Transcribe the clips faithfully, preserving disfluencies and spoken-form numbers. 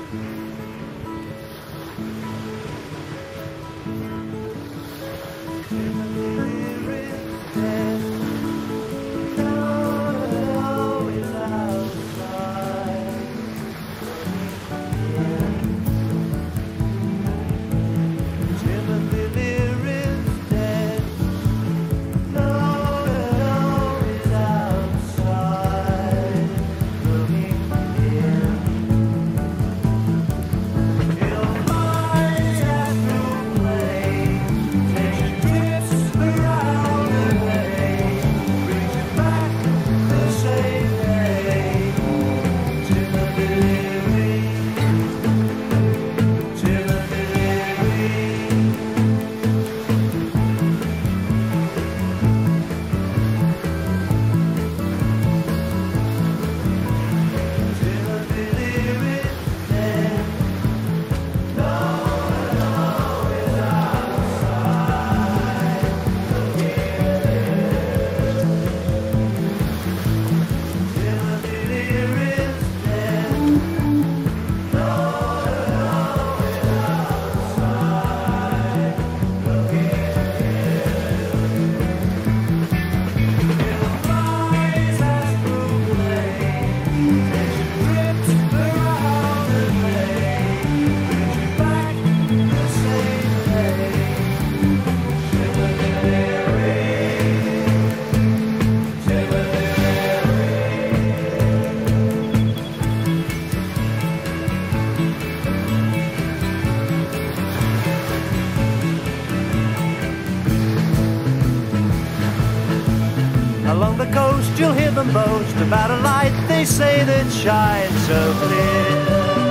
Along the coast you'll hear them boast about a light they say that shines so clear.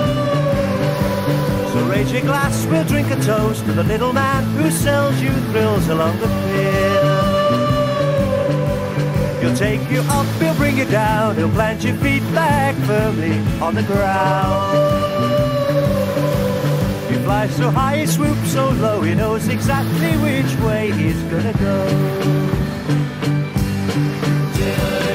So raise your glass, we'll drink a toast to the little man who sells you thrills along the pier. He'll take you up, he'll bring you down, he'll plant your feet back firmly on the ground. He flies so high, he swoops so low, he knows exactly which way he's gonna go. Yeah.